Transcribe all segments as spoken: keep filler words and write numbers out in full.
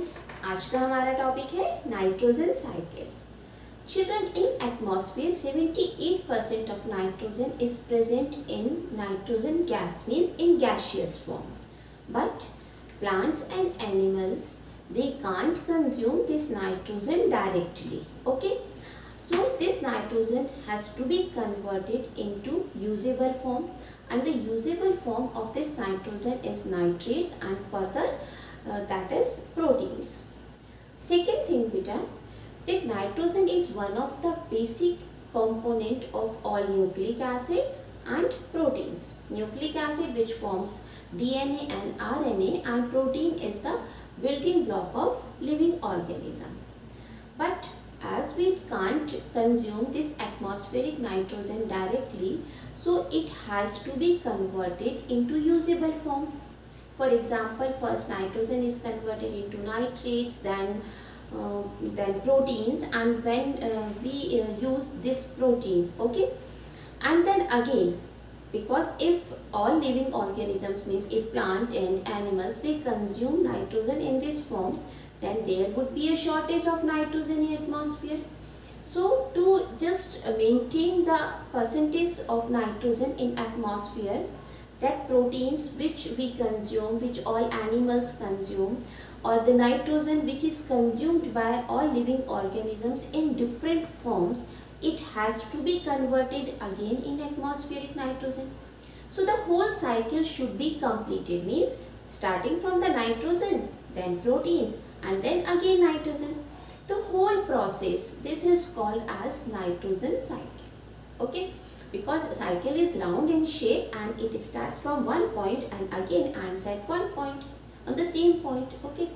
Students, आज का हमारा टॉपिक है nitrogen cycle. Children, in atmosphere seventy-eight percent of nitrogen is present in nitrogen gas, means in gaseous form. But plants and animals, they can't consume this nitrogen directly. Okay, so this nitrogen has to be converted into usable form, and the usable form of this nitrogen is nitrates and further uh, that is proteins. Second thing beta, that nitrogen is one of the basic component of all nucleic acids and proteins. Nucleic acid which forms D N A and R N A, and protein is the building block of living organism. But as we can't consume this atmospheric nitrogen directly, so it has to be converted into usable form. For example, first nitrogen is converted into nitrates, then uh, then proteins, and when uh, we uh, use this protein, okay, and then again, because if all living organisms, means if plant and animals, they consume nitrogen in this form, then there would be a shortage of nitrogen in atmosphere. So to just maintain the percentage of nitrogen in atmosphere, that proteins which we consume, which all animals consume, or the nitrogen which is consumed by all living organisms in different forms, it has to be converted again in atmospheric nitrogen. So the whole cycle should be completed, means starting from the nitrogen, then proteins, and then again nitrogen. The whole process, this is called as nitrogen cycle. Okay, because cycle is round in shape and it starts from one point and again ends at one point on the same point. Okay,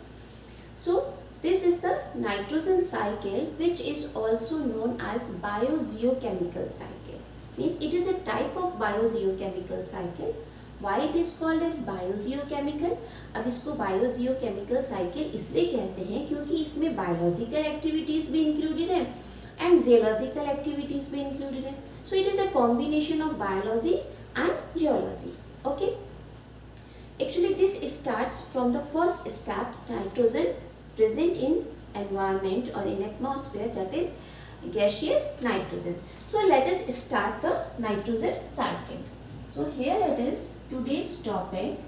so this is the nitrogen cycle, which is also known as biogeochemical cycle. Means it is a type of biogeochemical cycle. Why it is called as biogeochemical? अब इसको biogeochemical cycle इसलिए कहते हैं क्योंकि इसमें biological activities भी included है and zoological activities भी included है. So it is a combination of biology and geology. Okay. Actually, this starts from the first step, nitrogen present in environment or in atmosphere, that is gaseous nitrogen. So let us start the nitrogen cycle. So here it is, today's topic,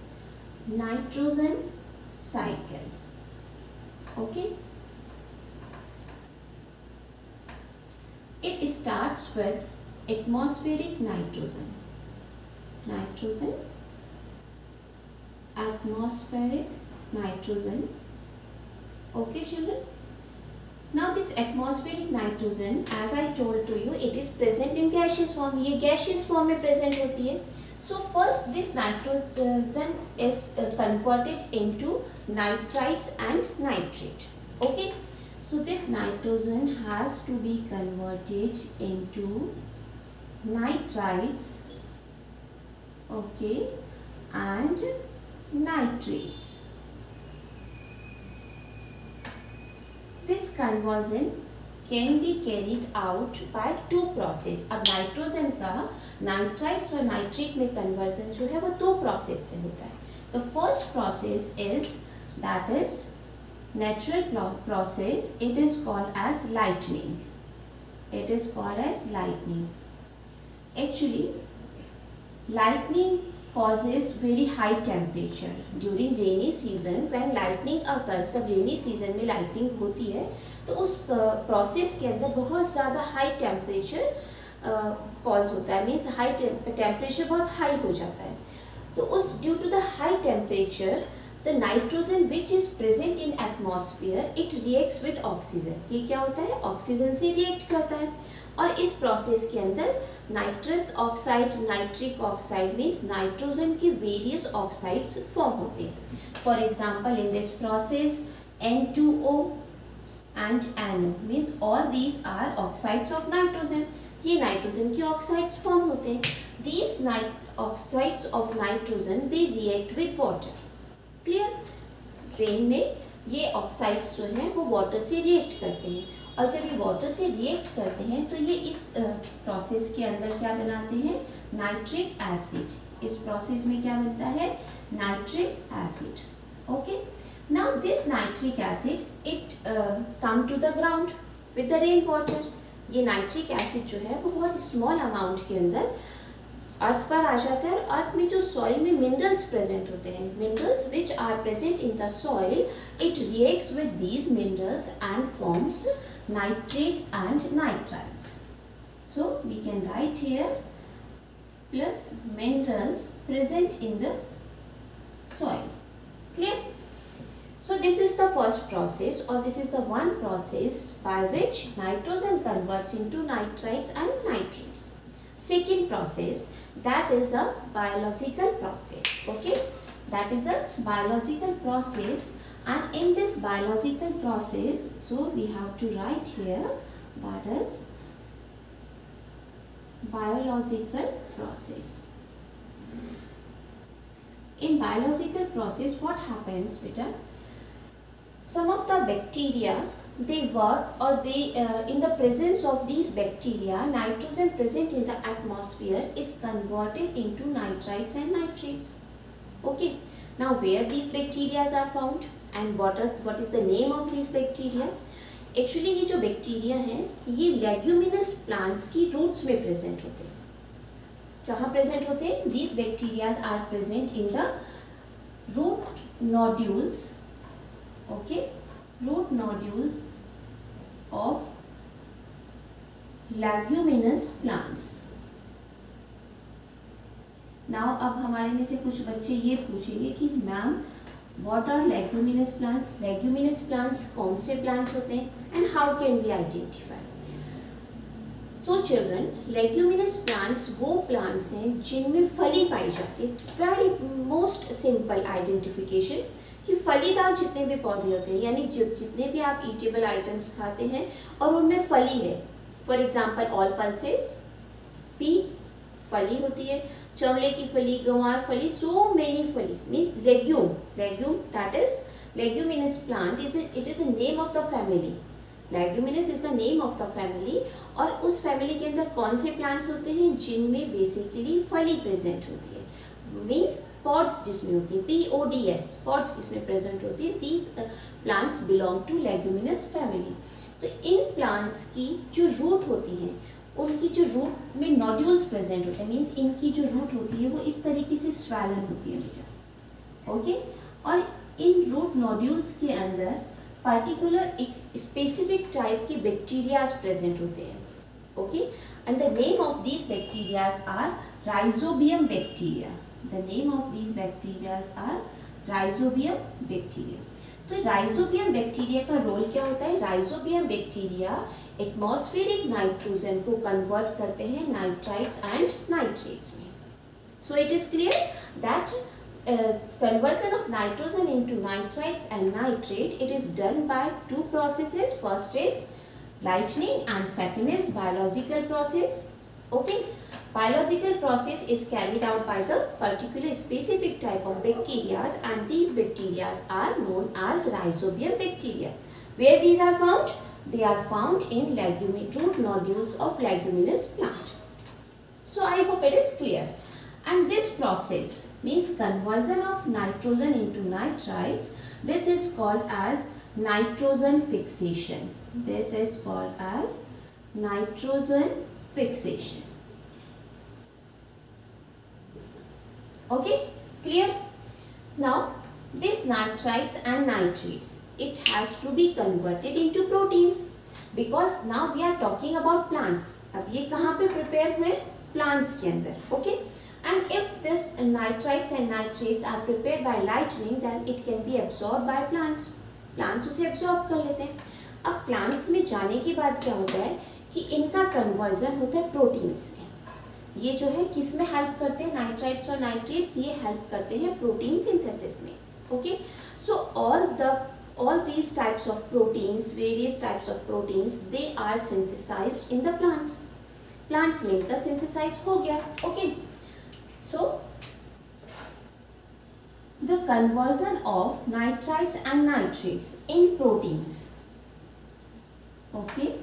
nitrogen cycle. Okay. It starts with atmospheric nitrogen. Nitrogen, atmospheric nitrogen. Okay, children. Now this atmospheric nitrogen, as I told to you, it is present in gaseous form. ये gaseous form में present होती है. So first this nitrogen is uh, converted into nitrites and nitrate. Okay. So this nitrogen has to be converted into nitrites, okay, and nitrates. This conversion can be carried out by two process. अब nitrogen का nitrites और nitrate में conversion जो है वो दो process से होता है. The first process is, that is natural process. It is called as lightning. It is called as lightning. Actually, lightning causes very high temperature during rainy season. When lightning occurs, जब rainy season में lightning होती है तो उस process के अंदर बहुत ज़्यादा हाई टेम्परेचर कॉज होता है. मीन्स हाई टेम्परेचर बहुत हाई हो जाता है. तो उस due to the high temperature, the nitrogen which is present in atmosphere, it reacts with oxygen. ये क्या होता है? ऑक्सीजन से रिएक्ट करता है. और इस प्रोसेस के अंदर nitrous oxide, nitric oxide, means nitrogen के वेरियस ऑक्साइड्स फॉर्म होते हैं. For example, in this process N two O and N O, means all these are oxides of nitrogen. ये नाइट्रोजन के ऑक्साइड्स फॉर्म होते हैं. These oxides of nitrogen, they react with water. Clear? Train में ये oxides जो हैं वो water से रिएक्ट करते हैं, और जब ये वाटर से रिएक्ट करते हैं तो ये इस प्रोसेस के अंदर क्या बनाते हैं? Nitric acid. इस प्रोसेस में क्या बनता है? Nitric acid. Okay. Now this nitric acid it uh, come to the ground with the rain water. ये नाइट्रिक एसिड जो है वो बहुत स्मॉल अमाउंट के अंदर अर्थ पर आ जाता है। अर्थ में जो सॉइल में मिनरल्स प्रेजेंट होते हैं, minerals which are present in the soil, it reacts with these minerals and forms nitrates and nitrites. So we can write here plus minerals present in the soil. Clear? So this is the first process, or this is the one process by which nitrogen converts into nitrites and nitrates. Second process, that is a biological process. Okay, that is a biological process, and in this biological process, so we have to write here that is biological process. In biological process, what happens, beta? Some of the bacteria, they work, or they uh, in the presence of these bacteria, nitrogen present in the atmosphere is converted into nitrites and nitrates. Okay, now where these bacteria are found and what are what is the name of these bacteria? Actually ये जो bacteria हैं ये leguminous plants की roots में present होते हैं. कहाँ present होते हैं? These bacteria are present in the root nodules. Okay, root nodules of leguminous plants. Now अब हमारे में से कुछ बच्चे ये पूछेंगे कि ma'am what are leguminous plants? Leguminous plants कौन से plants होते हैं and how can we identify? So children, leguminous plants वो plants हैं जिनमें फली पाई जाती है. Very most simple identification कि फलीदार जितने भी पौधे होते हैं, यानी जितने भी आप ईटेबल आइटम्स खाते हैं और उनमें फली है, for example all pulses, pea फली होती है, चवले की फली, गंवार फली, सो मेनी फलीज means legume. Legume that is leguminous plant is it is a name of the family. Leguminous is the name of the family. और उस फैमिली के अंदर कौन से प्लांट्स होते हैं जिनमें बेसिकली फली प्रेजेंट होती है, मीन्स पॉड्स जिसमें होती है, P O D S, pods जिसमें प्रेजेंट होती है. These plants belong to leguminous family. तो इन प्लांट्स की जो रूट होती है, उनकी जो रूट में नोड्यूल्स प्रेजेंट होते हैं, मीन्स इनकी जो रूट होती है वो इस तरीके से स्वैलन होती है बेटा. ओके, और इन रूट नोड्यूल्स के अंदर पर्टिकुलर एक स्पेसिफिक टाइप के बैक्टीरियाज प्रेजेंट होते हैं. Okay, and the name of these bacterias are rhizobium bacteria. The name of these bacteria are rhizobium bacteria. तो राइजोबियम बैक्टीरिया का रोल क्या होता है? राइजोबियम बैक्टीरिया एटमॉस्फेरिक नाइट्रोजन को कन्वर्ट करते हैं नाइट्राइट्स एंड नाइट्रेट्स में. So it is clear that conversion of nitrogen into nitrites and nitrate, it is done by two processes. First is lightning and second is biological process. Okay, biological process is carried out by the particular specific type of bacteria, and these bacteria are known as rhizobium bacteria. Where these are found? They are found in leguminous root nodules of leguminous plant. So I hope it is clear. And this process means conversion of nitrogen into nitrites. This is called as nitrogen fixation. This is called as nitrogen fixation. Okay, clear? Now this nitrites and nitrates, it has to be converted into proteins, because now we are talking about plants. अब ये कहाँ पे prepare हुए? Plants के अंदर. Okay, and if this nitrites and nitrates are prepared by lightning, then it can be absorbed by plants. Plants उसे absorb कर लेते हैं. अब plants में जाने के बाद क्या होता है कि इनका conversion होता है proteins में. ये जो है किस में हेल्प करते हैं? नाइट्राइट्स और नाइट्रेट्स ये हेल्प करते हैं प्रोटीन सिंथेसिस में. Okay, so all the all these types of proteins, various types of proteins, they are synthesized in the plants. Plants में इनका सिंथेसाइज हो गया. Okay, so the conversion of nitrites and nitrates in proteins. Okay,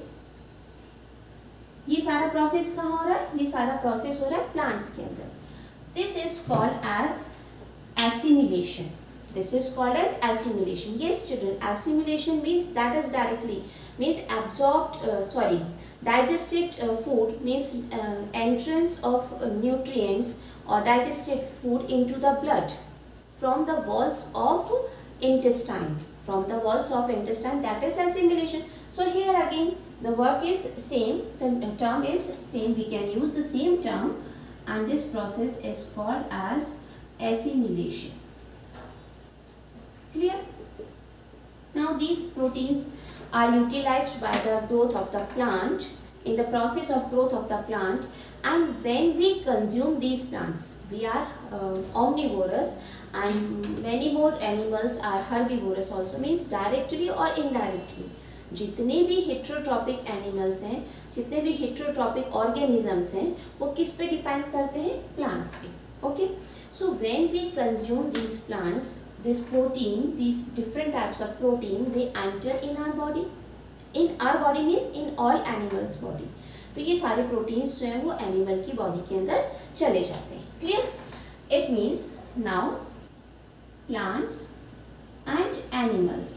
ये सारा process कहाँ हो रहा है? ये सारा प्रोसेस हो रहा है प्लांट्स के अंदर. This is called as assimilation. This is called as assimilation. Yes children, assimilation means that is directly means absorbed uh, sorry digested uh, food means uh, entrance of uh, nutrients or digested food into the blood from the walls of intestine. From the walls of intestine, that is assimilation. So here again the work is same, the term is same, we can use the same term, and this process is called as assimilation. Clear? Now these proteins are utilized by the growth of the plant, in the process of growth of the plant, and when we consume these plants, we are uh, omnivorous, and many more animals are herbivorous also, means directly or indirectly. जितने भी heterotrophic animals हैं, जितने भी heterotrophic organisms हैं, वो किस पे depend करते हैं? Plants पे. Okay. So when we consume these plants, this protein, these different types of protein, they enter in our body. In our body means in all animals body. तो ये सारे proteins जो हैं वो animal की body के अंदर चले जाते हैं. Clear? It means now plants and animals,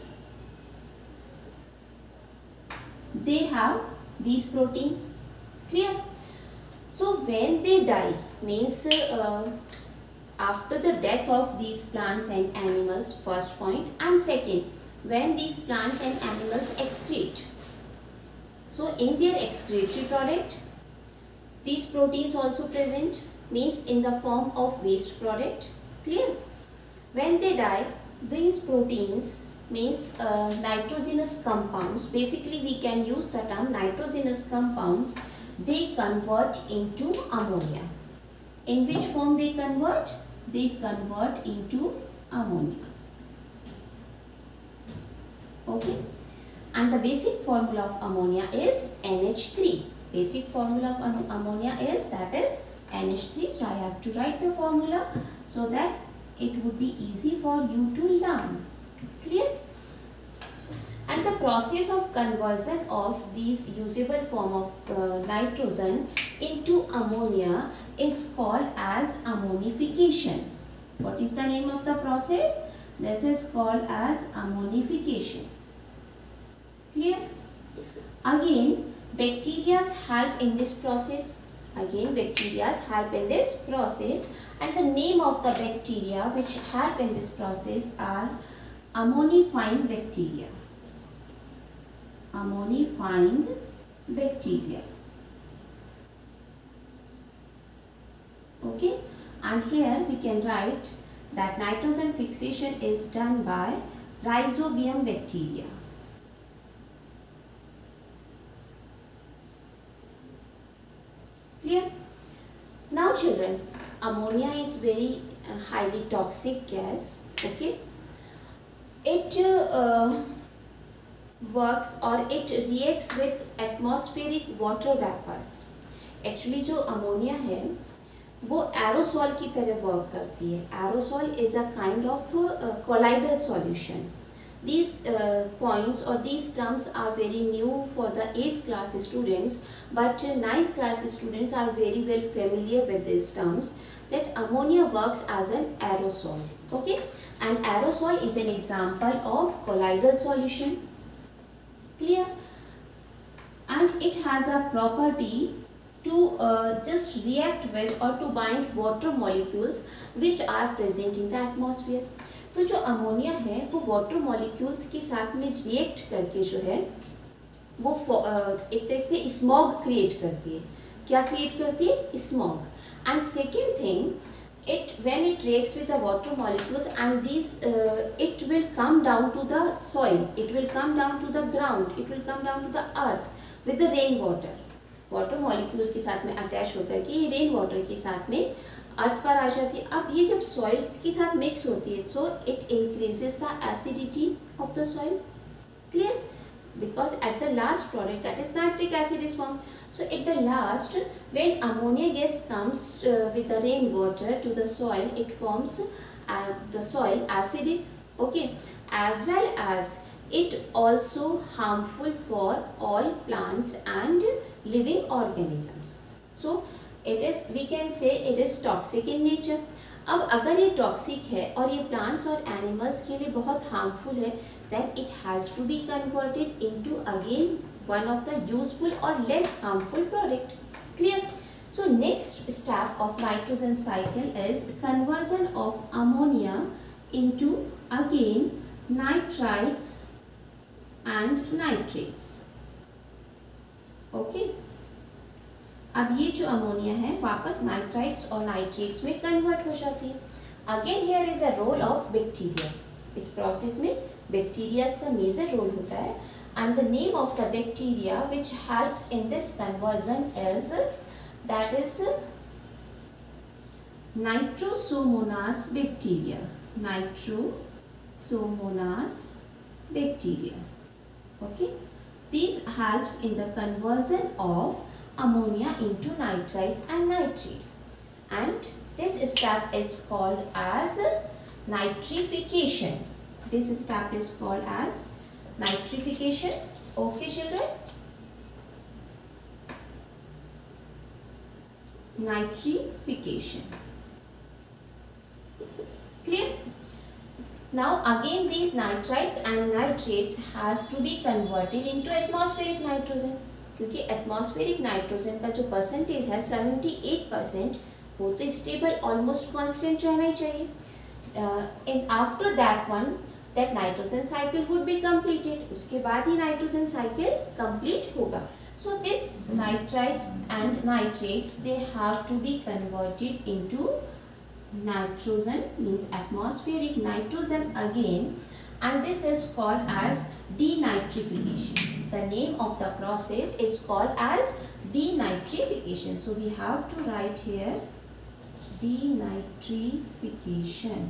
they have these proteins. Clear? So when they die means uh, after the death of these plants and animals, first point, and second, when these plants and animals excrete, so in their excretory product these proteins also present, means in the form of waste product. Clear? When they die, these proteins means uh, nitrogenous compounds, basically we can use the term nitrogenous compounds, they convert into ammonia. In which form they convert? They convert into ammonia. Okay. And the basic formula of ammonia is N H three. Basic formula of ammonia is, that is N H three. So I have to write the formula so that it would be easy for you to learn. Clear? And the process of conversion of these usable form of uh, nitrogen into ammonia is called as ammonification. What is the name of the process? This is called as ammonification. Clear? Again, bacteria help in this process. Again, bacteria help in this process, and the name of the bacteria which help in this process are ammonifying bacteria. Ammonifying bacteria. Okay, and here we can write that nitrogen fixation is done by rhizobium bacteria. Clear? Now children, ammonia is very uh, highly toxic gas. Okay, it uh, works or it reacts with atmospheric water vapors. Actually जो ammonia है वो aerosol की तरह work करती है. Aerosol is a kind of uh, colloidal solution. These uh, points or these terms are very new for the eighth class students, but uh, ninth class students are very well familiar with these terms, that ammonia works as an aerosol. Okay, and aerosol is an example of colloidal solution. Clear? And it has a property to uh, just react with or to bind water molecules which are present in the atmosphere. तो जो ammonia है वो water molecules के साथ में react करके जो है वो एक तरह से स्मॉग क्रिएट करती है. क्या क्रिएट करती है? Smog. And second thing, it when it reacts with the water molecules and these uh, it will come down to the soil, it will come down to the ground, it will come down to the earth with the rain water. Water molecule के साथ में attach होकर के ये rain water के साथ में अर्थ पर आ जाती है. अब ये जब सॉइल्स के साथ मिक्स होती है so it increases the acidity of the soil. Clear? because at the last product, that is nitric acid, is formed. So at the last, when ammonia gas comes uh, with the rainwater to the soil, it forms uh, the soil acidic, okay, as well as it also harmful for all plants and living organisms. So it is, we can say it is toxic in nature. अब अगर ये toxic है और ये plants और animals के लिए बहुत हार्मफुल है, then it has to be converted into again one of the useful और less harmful product. Clear? So next step of nitrogen cycle is conversion of ammonia into again nitrites and nitrates. Okay. अब ये जो ammonia है वापस nitrites और nitrates में convert हो जाती है. Again here is a role of bacteria. इस प्रोसेस में बैक्टीरिया का मेजर रोल होता है. And the name of the bacteria which helps in this conversion is that is Nitrosomonas bacteria. Nitrosomonas bacteria. Okay, these helps in the conversion of ammonia into nitrites and nitrates, and this step is called as nitrification. This step is called as nitrification. Okay children, nitrification. Clear? Now again these nitrites and nitrates has to be converted into atmospheric nitrogen, क्योंकि atmospheric nitrogen का जो percentage है seventy-eight percent, वो तो stable almost constant रहना ही चाहिए. uh, and after that one that nitrogen cycle would be completed. उसके बाद ही nitrogen cycle complete होगा. So this nitrites and nitrates, they have to be converted into nitrogen, means atmospheric nitrogen again, and this is called as denitrification. The name of the process is called as denitrification. So we have to write here denitrification.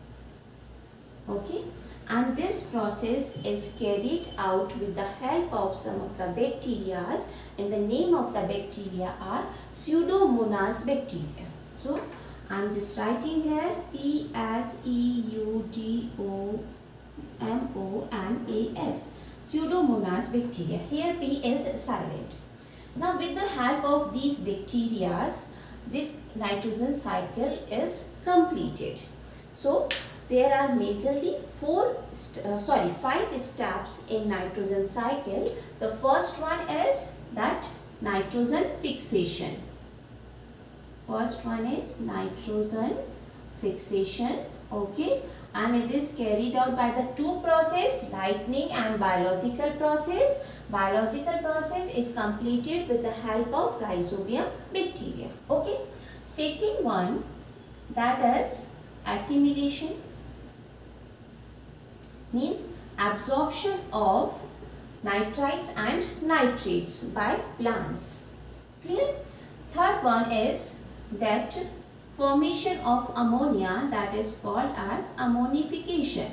Okay. And this process is carried out with the help of some of the bacteria, and the name of the bacteria are Pseudomonas bacteria. So I am just writing here P S E U D O M O N A S, Pseudomonas bacteria. Here P is silent. Now with the help of these bacteria, this nitrogen cycle is completed. So there are majorly four, uh, sorry, five steps in nitrogen cycle. The first one is that nitrogen fixation. First one is nitrogen fixation. Okay, and it is carried out by the two process, lightning and biological process. Biological process is completed with the help of rhizobium bacteria. Okay, second one, that is assimilation, means absorption of nitrites and nitrates by plants. Clear? Third one is that formation of ammonia, that is called as ammonification.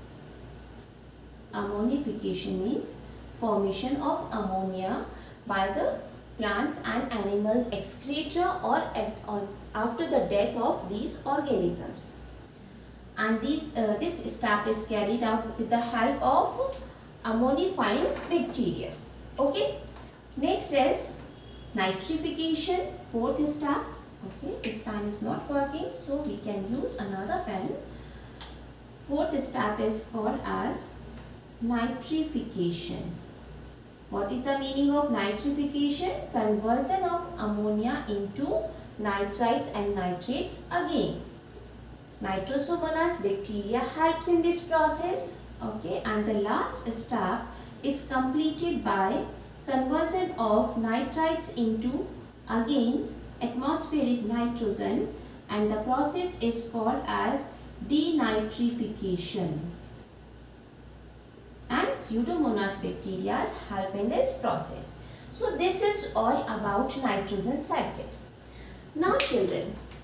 Ammonification means formation of ammonia by the plants and animal excreta or, at, or after the death of these organisms. And these, uh, this step is carried out with the help of ammonifying bacteria. Okay. Next is nitrification, fourth step. Okay, this pen is not working, so we can use another pen. Fourth step is called as nitrification. What is the meaning of nitrification? Conversion of ammonia into nitrites and nitrates again. Nitrosomonas bacteria helps in this process. Okay, and the last step is completed by conversion of nitrites into again atmospheric nitrogen, and the process is called as denitrification. And Pseudomonas bacteria help in this process. So this is all about nitrogen cycle. Now children,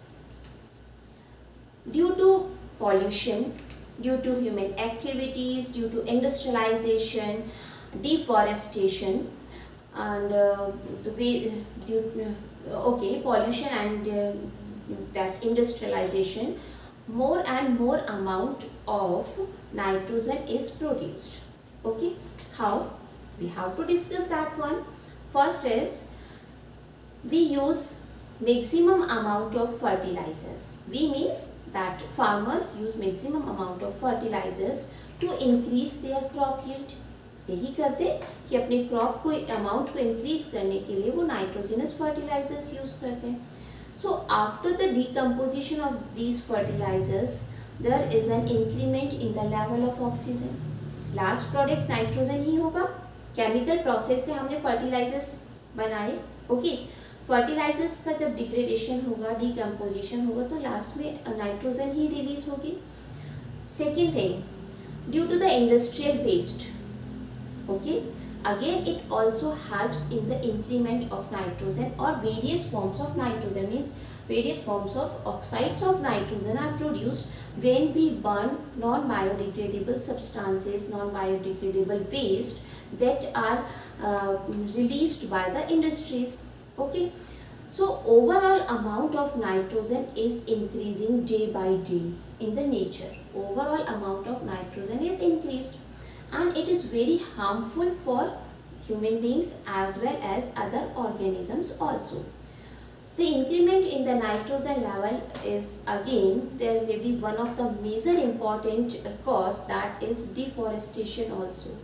due to pollution, due to human activities, due to industrialization, deforestation, and uh, the way due, uh, okay pollution and uh, that industrialization, more and more amount of nitrogen is produced. Okay, how? We have to discuss that one. First is we use maximum amount of fertilizers. V means that farmers use maximum amount of fertilizers to increase their crop yield. यही करते कि अपने crop को amount को increase करने के लिए वो नाइट्रोजनस फर्टिलाइजर्स यूज करते हैं. So after the decomposition of these fertilizers there is an increment in the level of oxygen. Last product nitrogen ही होगा. केमिकल प्रोसेस से हमने फर्टिलाइजर्स बनाए. ओके, फर्टिलाइजर्स का जब डिग्रेडेशन होगा, डिकम्पोजिशन होगा, तो लास्ट में नाइट्रोजन ही रिलीज होगी. Second thing, due to the industrial waste, okay, again it also helps in the increment of nitrogen or various forms of nitrogen. Means various forms of oxides of nitrogen are produced when we burn non biodegradable substances, non biodegradable waste that are uh, released by the industries. Okay, so overall amount of nitrogen is increasing day by day in the nature. Overall amount of nitrogen is increased, and it is very harmful for human beings as well as other organisms also. The increment in the nitrogen level is, again, there may be one of the major important cause, that is deforestation also.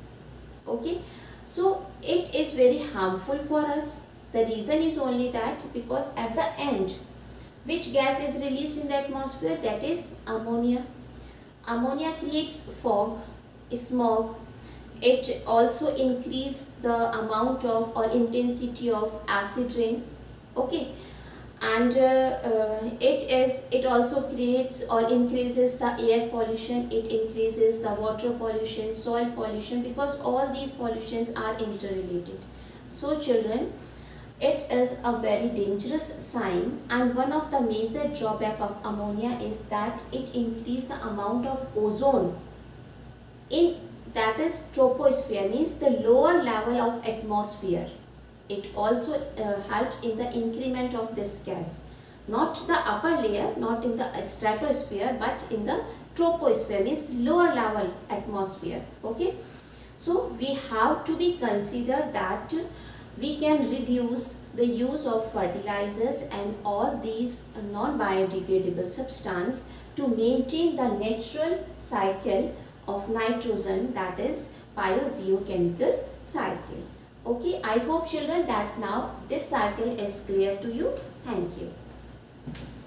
Okay, so it is very harmful for us. The reason is only that because at the end, which gas is released in the atmosphere? That is ammonia. Ammonia creates fog, smog. It also increase the amount of or intensity of acid rain. Okay, and uh, uh, it is it also creates or increases the air pollution. It increases the water pollution, soil pollution, because all these pollutions are interrelated. So children, it is a very dangerous sign, and one of the major drawback of ammonia is that it increases the amount of ozone in, that is troposphere, means the lower level of atmosphere. It also uh, helps in the increment of this gas, not the upper layer, not in the stratosphere, but in the troposphere, means lower level atmosphere. Okay, so we have to be consider that we can reduce the use of fertilizers and all these non biodegradable substance to maintain the natural cycle of nitrogen, that is biogeochemical cycle. Okay, I hope children that now this cycle is clear to you. Thank you.